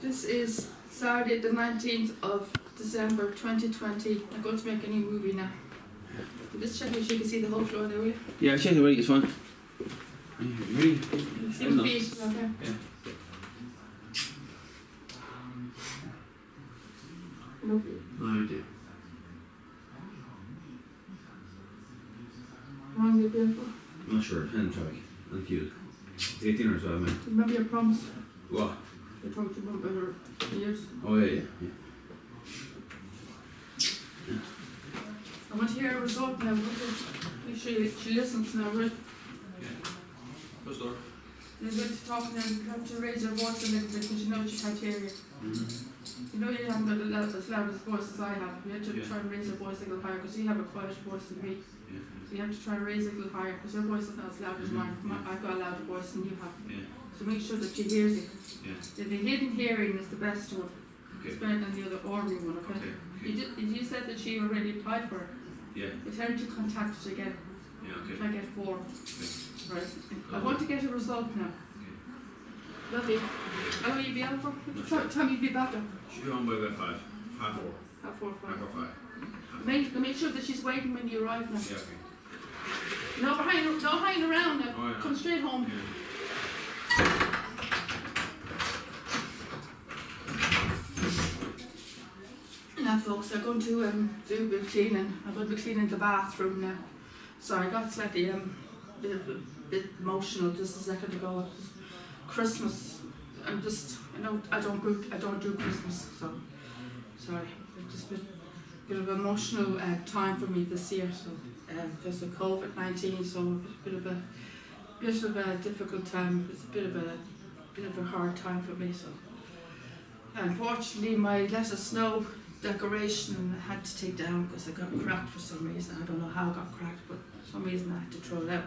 This is Saturday the 19th of December 2020. I'm going to make a new movie now. Just check if you can see the whole floor there, will you? Yeah, check it, it's fine. Ready? See the feet, okay? Yeah. Lovely. I do. How long have you been for? I'm not sure, depends on traffic. Thank you. It's 18 or so, man. Remember your promise? What? You talked to your mum for years. Oh, yeah. I want to hear a result now. Make sure she listens now, right? Yeah. What's that? You're going to talk now, you have to raise your voice a little bit because you know she can't hear you. You know you haven't got as loud a voice as I have. You have to try and raise your voice a little higher because you have a quieter voice than me. Yeah. So you have to try and raise it a little higher because your voice is not as loud as mine. I've got a louder voice than you have. Yeah. So make sure that she hears you. Yeah. The hidden hearing is the best one. Okay. It's better than the other ordinary one, okay? You said that she already applied for it. Yeah. It's her to contact it again. Yeah, okay. Try get 4. Okay. Right. I want to get a result now. Okay. Love you. How will you be out for? What time will you be back up? She'll be home by about 5. 5 4. At 4 or 5. 5 or 5. Make sure that she's waiting when you arrive now. Yeah, okay. No hanging around now. Oh, yeah. Come straight home. Yeah. Now folks, I'm going to do a bit of cleaning. I'm going to be cleaning the bathroom now. Sorry, I got slightly bit emotional just a second ago. It was Christmas. I'm just, I don't do Christmas, so sorry. It's just a bit of an emotional time for me this year. So because of COVID-19, so a bit of a difficult time. It's a bit of a hard time for me. So unfortunately, my let us know decoration I had to take down because it got cracked for some reason. I don't know how it got cracked, but for some reason I had to throw it out.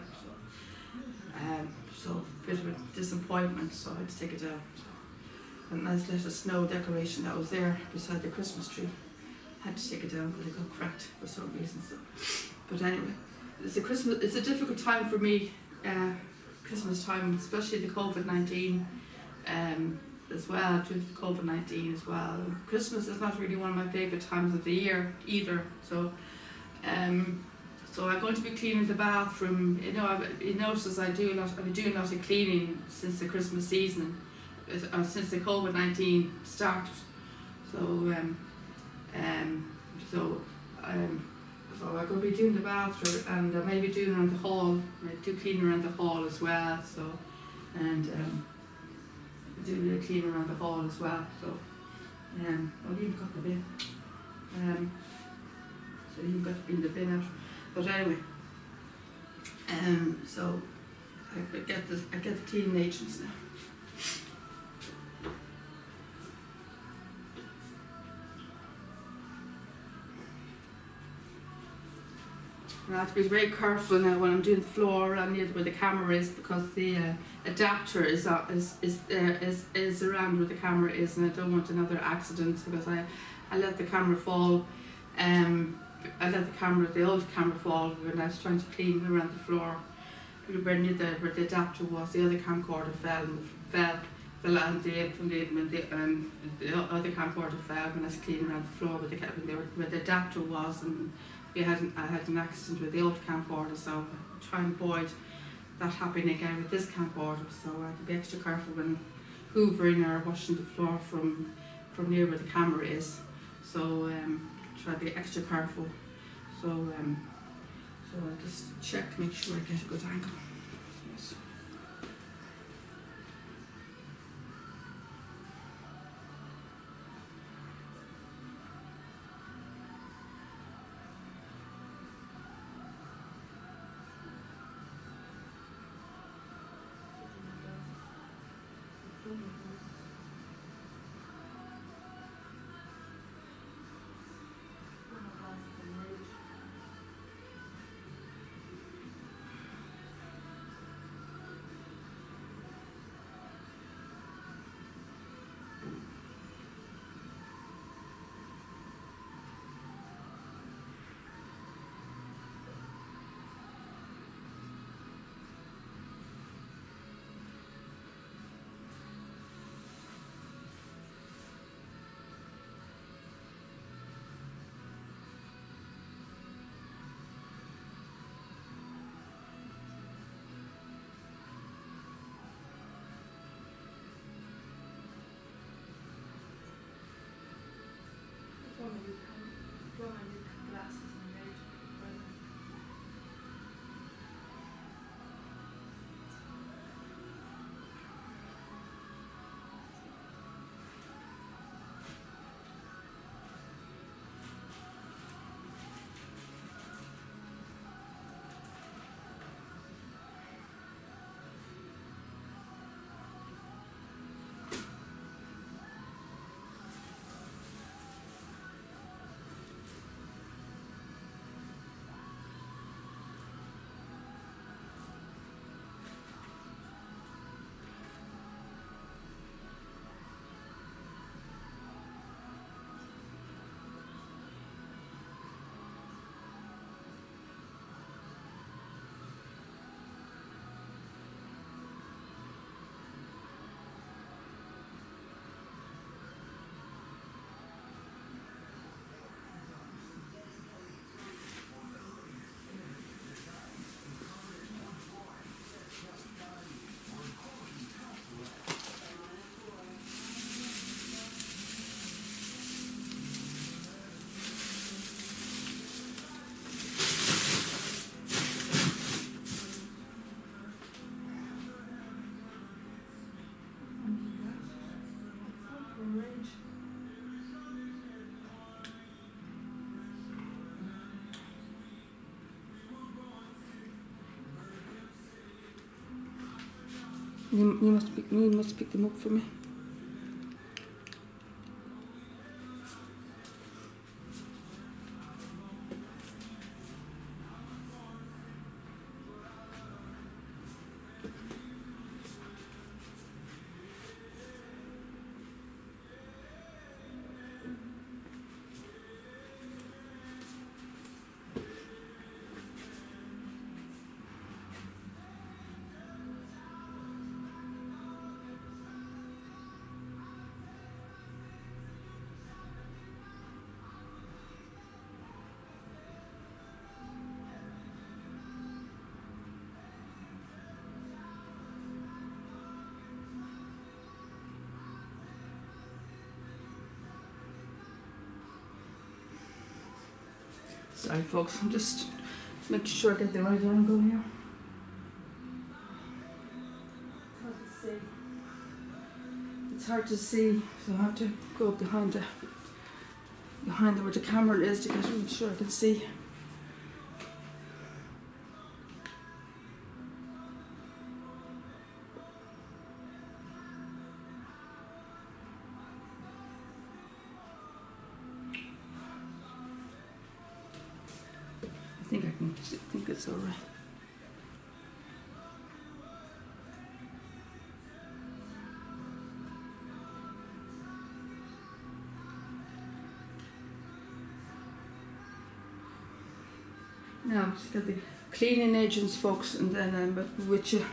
So a bit of a disappointment, so I had to take it down. And that's let us know decoration that was there beside the Christmas tree. I had to take it down because it got cracked for some reason. So, but anyway, it's a difficult time for me. Christmas time, especially the COVID-19. As well, due to COVID-19 as well. Christmas is not really one of my favourite times of the year either. So, so I'm going to be cleaning the bathroom. You notice I've been doing a lot of cleaning since the Christmas season, since the COVID-19 started. So, so I'm going to be doing the bathroom and maybe doing around the hall. I do cleaning around the hall as well. So, and. Do a little clean around the hall as well, so I'll even got the bin. So you got to bring the bin out. But anyway, so I get the cleaning agents now. I have to be very careful now when I'm doing the floor and where the camera is because the adapter is around where the camera is, and I don't want another accident because I let the camera fall. I let the old camera fall when I was trying to clean around the floor. Where the adapter was, the other camcorder fell and the other camcorder fell when I was cleaning around the floor where the adapter was, and I had an accident with the old camcorder, so I'm trying to avoid that happening again with this camcorder. So I have to be extra careful when hoovering or washing the floor from near where the camera is. So try to be extra careful. So so I just check to make sure I get a good angle. Yes. You must pick them up for me. Sorry folks, I'm just making sure I get the right angle here. It's hard to see, so I have to go behind where the camera is to get really sure I can see. I think it's all right. Now, just get the cleaning agents, folks, and then I'm with you.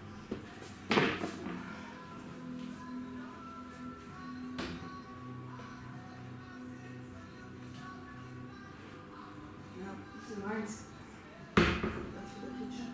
Now, this is mine. That's for the kitchen.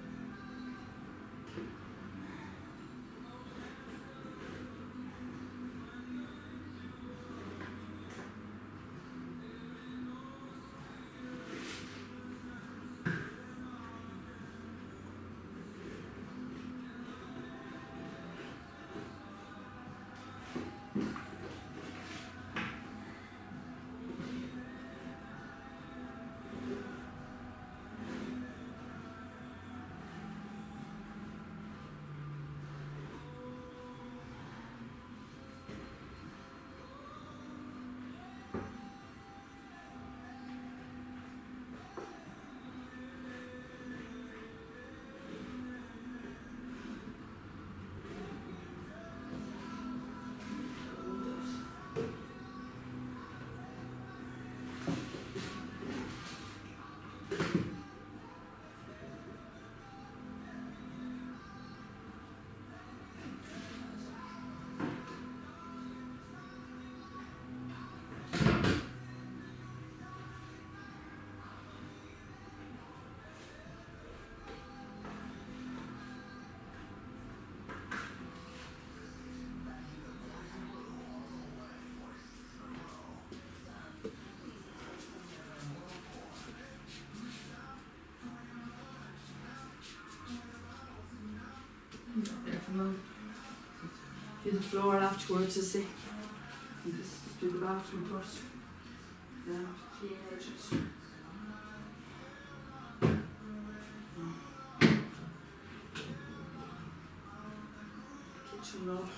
There for now. Do the floor afterwards, you see. And just do the bathroom first. Then clean edges. Kitchen roll.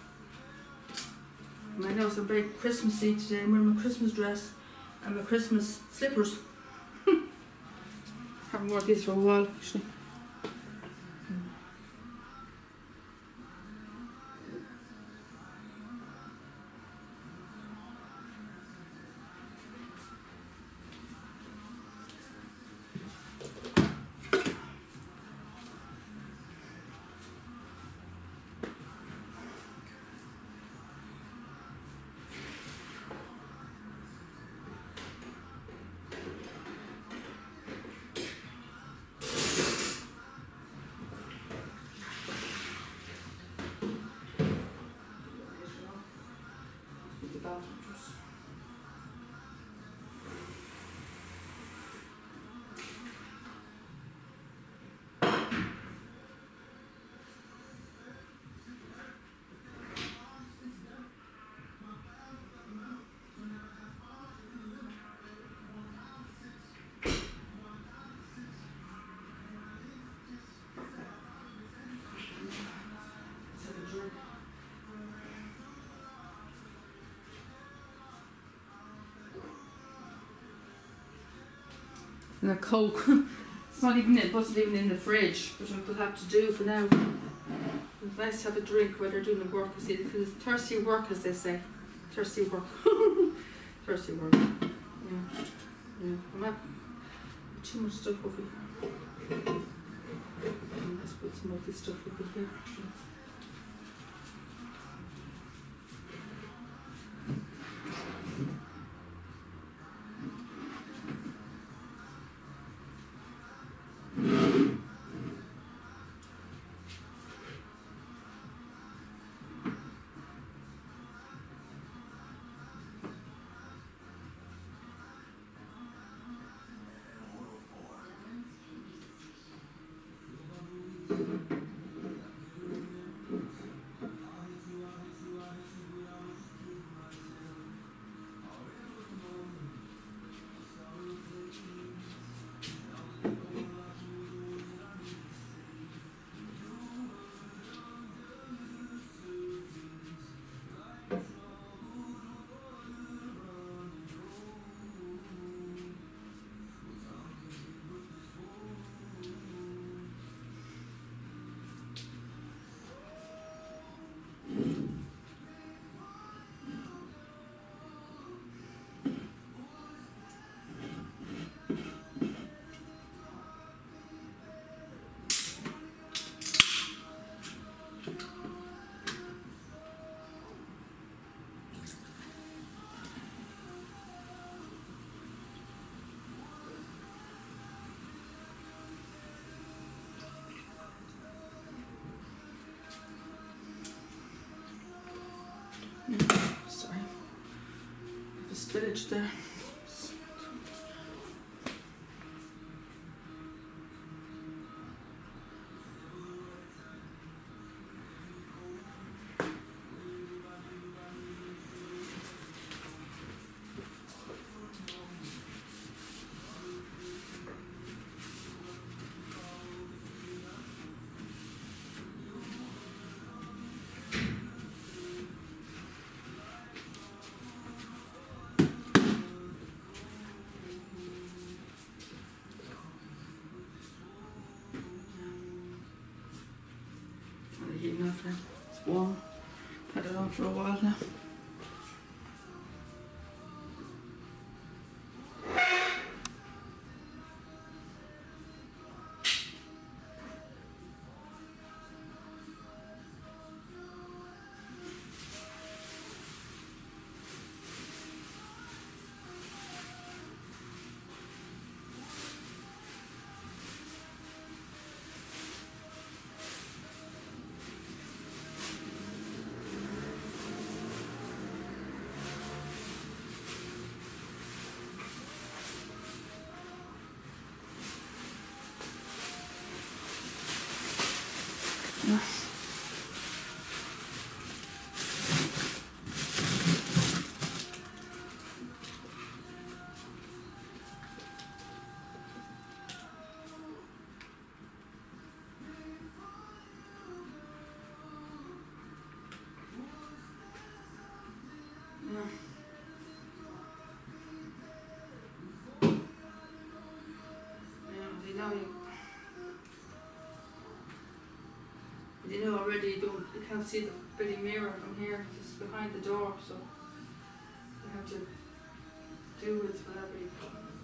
My nails are very Christmassy today. I'm wearing my Christmas dress and my Christmas slippers. Haven't worn these for a while actually. and a Coke. It's not even, it wasn't even in the fridge, but we'll have to do for now. It's nice to have a drink while they're doing the work, you see, because it's thirsty work, as they say. Thirsty work. Thirsty work. Yeah. Yeah. I'm not too much stuff over here. Let's put some of this stuff over here. Sorry, there's spillage there. Heating up now. It's warm. Had it on for a while now. Yeah. You know already you can't see the pretty mirror from here, it's behind the door, so you have to do with whatever you